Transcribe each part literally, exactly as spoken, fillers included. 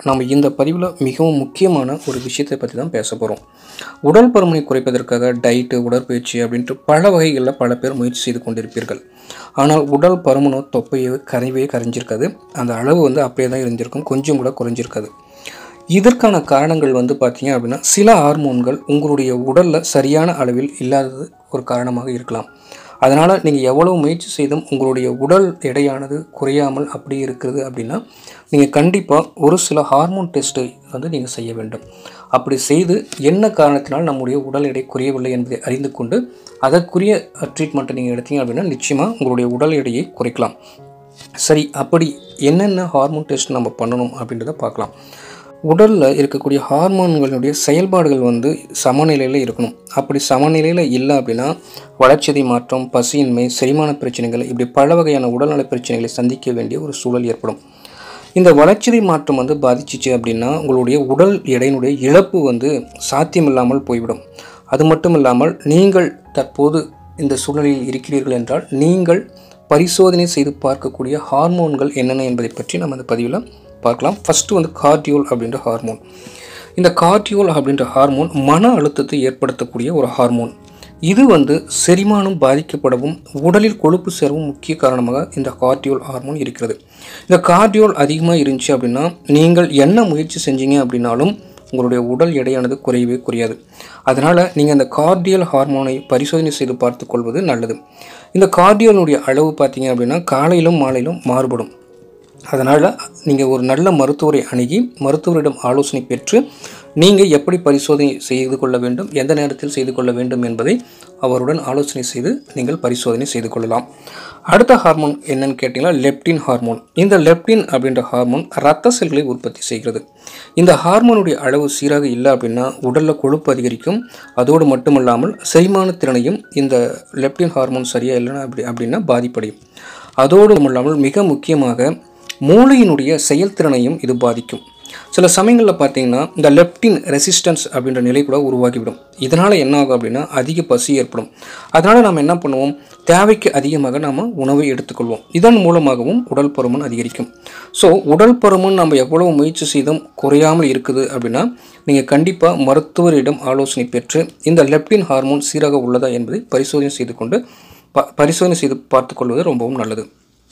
நம்ம இந்த பதிவில் மிகவும் முக்கியமான ஒரு விஷயத்தை பற்றி தான் பேச போகிறோம். உடல் பருமனை குறைப்பதற்காக டயட்டு, உடற்பயிற்சி அப்படின்ட்டு பல வகைகளில் பல பேர் முயற்சி செய்து கொண்டிருப்பீர்கள். ஆனால் உடல் பருமனோ தொப்பையோ கரைவே கரைஞ்சிருக்காது. அந்த அளவு வந்து அப்படியே தான் இருந்திருக்கும், கொஞ்சம் கூட குறைஞ்சிருக்காது. இதற்கான காரணங்கள் வந்து பார்த்தீங்க அப்படின்னா, சில ஹார்மோன்கள் உங்களுடைய உடலில் சரியான அளவில் இல்லாதது ஒரு காரணமாக இருக்கலாம். அதனால் நீங்கள் எவ்வளோ முயற்சி செய்தும் உங்களுடைய உடல் எடையானது குறையாமல் அப்படி இருக்கிறது அப்படின்னா, நீங்கள் கண்டிப்பாக ஒரு சில ஹார்மோன் டெஸ்ட்டை வந்து நீங்கள் செய்ய வேண்டும். அப்படி செய்து என்ன காரணத்தினால் நம்முடைய உடல் எடை குறையவில்லை என்பதை அறிந்து கொண்டு அதற்குரிய ட்ரீட்மெண்ட்டை நீங்கள் எடுத்தீங்க அப்படின்னா நிச்சயமாக உங்களுடைய உடல் எடையை குறைக்கலாம். சரி, அப்படி என்னென்ன ஹார்மோன் டெஸ்ட் நம்ம பண்ணணும் அப்படின்றத பார்க்கலாம். உடலில் இருக்கக்கூடிய ஹார்மோன்களுடைய செயல்பாடுகள் வந்து சமநிலையில் இருக்கணும். அப்படி சமநிலையில் இல்லை அப்படின்னா வளர்ச்சிதை மாற்றம், பசியின்மை, செரிமான பிரச்சனைகள், இப்படி பல வகையான உடல்நல பிரச்சனைகளை சந்திக்க வேண்டிய ஒரு சூழல் ஏற்படும். இந்த வளர்ச்சிதை மாற்றம் வந்து பாதிச்சிச்சு அப்படின்னா உங்களுடைய உடல் எடையினுடைய இழப்பு வந்து சாத்தியமில்லாமல் போய்விடும். அது மட்டும் இல்லாமல் நீங்கள் தற்போது இந்த சூழலில் இருக்கிறீர்கள் என்றால் நீங்கள் பரிசோதனை செய்து பார்க்கக்கூடிய ஹார்மோன்கள் என்னென்ன என்பதை பற்றி நம்ம இந்த பதிவில் பார்க்கலாம். ஃபஸ்ட்டு வந்து கார்டியோல் அப்படின்ற ஹார்மோன். இந்த கார்டியோல் அப்படின்ற ஹார்மோன் மன அழுத்தத்தை ஏற்படுத்தக்கூடிய ஒரு ஹார்மோன். இது வந்து செரிமானம் பாதிக்கப்படவும் உடலில் கொழுப்பு சேரவும் முக்கிய காரணமாக இந்த கார்டியோல் ஹார்மோன் இருக்கிறது. இந்த கார்டியோல் அதிகமாக இருந்துச்சு அப்படின்னா நீங்கள் என்ன முயற்சி செஞ்சீங்க அப்படின்னாலும் உங்களுடைய உடல் எடையானது குறையவே குறையாது. அதனால் நீங்கள் அந்த கார்டியல் ஹார்மோனை பரிசோதனை செய்து பார்த்து கொள்வது நல்லது. இந்த கார்டியோலுடைய அளவு பார்த்தீங்க அப்படின்னா காலையிலும் மாலையிலும் மாறுபடும். அதனால் நீங்கள் ஒரு நல்ல மருத்துவரை அணுகி மருத்துவரிடம் ஆலோசனை பெற்று நீங்கள் எப்படி பரிசோதனை செய்து கொள்ள வேண்டும், எந்த நேரத்தில் செய்து கொள்ள வேண்டும் என்பதை அவருடன் ஆலோசனை செய்து நீங்கள் பரிசோதனை செய்து கொள்ளலாம். அடுத்த ஹார்மோன் என்னன்னு கேட்டிங்கன்னா லெப்டின் ஹார்மோன். இந்த லெப்டின் அப்படின்ற ஹார்மோன் இரத்த செல்களை உற்பத்தி செய்கிறது. இந்த ஹார்மோனுடைய அளவு சீராக இல்லை அப்படின்னா உடலில் கொழுப்பு அதிகரிக்கும். அதோடு மட்டுமல்லாமல் செரிமான திறனையும் இந்த லெப்டின் ஹார்மோன் சரியாக இல்லைன்னா அப்படி அப்படின்னா பாதிப்படையும். அதோடு இல்லாமல் மிக முக்கியமாக மூளையினுடைய செயல்திறனையும் இது பாதிக்கும். சில சமயங்களில் பார்த்தீங்கன்னா இந்த லெப்டின் ரெசிஸ்டன்ஸ் அப்படின்ற நிலை கூட உருவாகிவிடும். இதனால் என்ன ஆகும் அப்படின்னா அதிக பசி ஏற்படும். அதனால் நாம் என்ன பண்ணுவோம், தேவைக்கு அதிகமாக நாம் உணவை எடுத்துக்கொள்வோம். இதன் மூலமாகவும் உடல் பருமன் அதிகரிக்கும். ஸோ உடல் பருமன் நம்ம எவ்வளவு முயற்சி செய்தும் குறையாமல் இருக்குது அப்படின்னா நீங்கள் கண்டிப்பாக மருத்துவரிடம் ஆலோசனை பெற்று இந்த லெப்டின் ஹார்மோன் சீராக உள்ளதா என்பதை பரிசோதனை செய்து கொண்டு ப பரிசோதனை செய்து பார்த்து கொள்வது ரொம்பவும் நல்லது.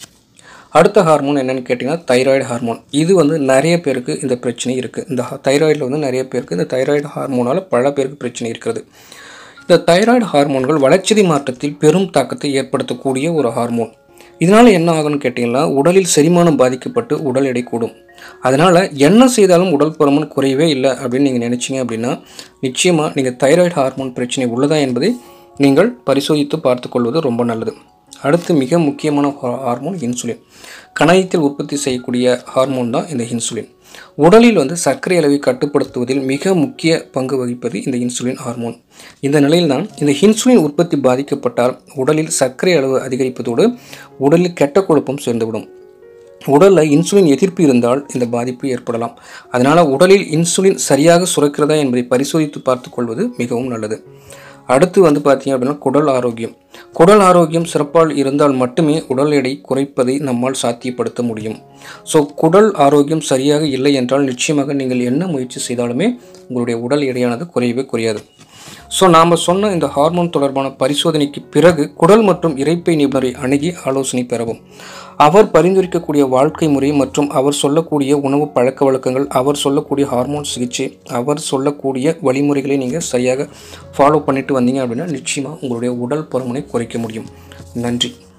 அடுத்த ஹார்மோன் என்னென்னு கேட்டிங்கன்னா தைராய்டு ஹார்மோன். இது வந்து நிறைய பேருக்கு இந்த பிரச்சனை இருக்குது. இந்த தைராய்டில் வந்து நிறைய பேருக்கு இந்த தைராய்டு ஹார்மோனால் பல பேருக்கு பிரச்சனை இருக்கிறது. இந்த தைராய்டு ஹார்மோன்கள் வளர்ச்சிதை மாற்றத்தில் பெரும் தாக்கத்தை ஏற்படுத்தக்கூடிய ஒரு ஹார்மோன். இதனால் என்ன ஆகும்னு கேட்டிங்கன்னா உடலில் செரிமானம் பாதிக்கப்பட்டு உடல் எடை கூடும். அதனால் என்ன செய்தாலும் உடல் பருமன் குறையவே இல்லை அப்படின்னு நீங்கள் நினச்சிங்க அப்படின்னா நிச்சயமாக நீங்கள் தைராய்டு ஹார்மோன் பிரச்சனை உள்ளதா என்பதை நீங்கள் பரிசோதித்து பார்த்து கொள்வது ரொம்ப நல்லது. அடுத்து மிக முக்கியமான ஹார்மோன் இன்சுலின். கணையத்தில் உற்பத்தி செய்யக்கூடிய ஹார்மோன் தான் இந்த இன்சுலின். உடலில் வந்து சர்க்கரை அளவை கட்டுப்படுத்துவதில் மிக முக்கிய பங்கு வகிப்பது இந்த இன்சுலின் ஹார்மோன். இந்த நிலையில் தான் இந்த இன்சுலின் உற்பத்தி பாதிக்கப்பட்டால் உடலில் சர்க்கரை அளவு அதிகரிப்பதோடு உடலில் கெட்ட கொழுப்பும் சேர்ந்துவிடும். உடலில் இன்சுலின் எதிர்ப்பு இருந்தால் இந்த பாதிப்பு ஏற்படலாம். அதனால் உடலில் இன்சுலின் சரியாக சுரக்கிறதா என்பதை பரிசோதித்து பார்த்து கொள்வது மிகவும் நல்லது. அடுத்து வந்து பார்த்தீங்க அப்படின்னா குடல் ஆரோக்கியம். குடல் ஆரோக்கியம் சிறப்பாக இருந்தால் மட்டுமே உடல் எடை குறைப்பதை நம்மால் சாத்தியப்படுத்த முடியும். ஸோ குடல் ஆரோக்கியம் சரியாக இல்லை என்றால் நிச்சயமாக நீங்கள் என்ன முயற்சி செய்தாலுமே உங்களுடைய உடல் எடையானது குறையவே குறையாது. ஸோ நாம் சொன்ன இந்த ஹார்மோன் தொடர்பான பரிசோதனைக்கு பிறகு குடல் மற்றும் இரைப்பை நிபுணரை அணுகி ஆலோசனை பெறவும். அவர் பரிந்துரைக்கக்கூடிய வாழ்க்கை முறை மற்றும் அவர் சொல்லக்கூடிய உணவு பழக்க வழக்கங்கள், அவர் சொல்லக்கூடிய ஹார்மோன் சிகிச்சை, அவர் சொல்லக்கூடிய வழிமுறைகளை நீங்கள் சரியாக ஃபாலோ பண்ணிட்டு வந்தீங்க அப்படின்னா நிச்சயமாக உங்களுடைய உடல் பருமனை குறைக்க முடியும். நன்றி.